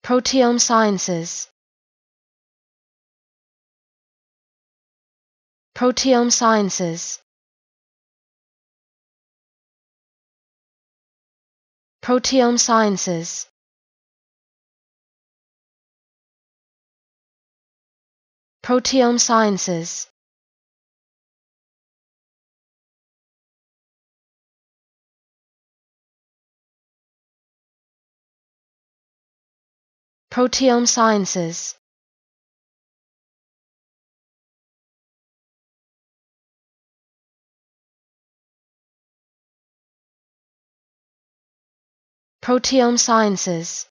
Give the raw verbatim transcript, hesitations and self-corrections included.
Proteome Sciences. Proteome Sciences. Proteome Sciences. Proteome Sciences. Proteome Sciences. Proteome Sciences.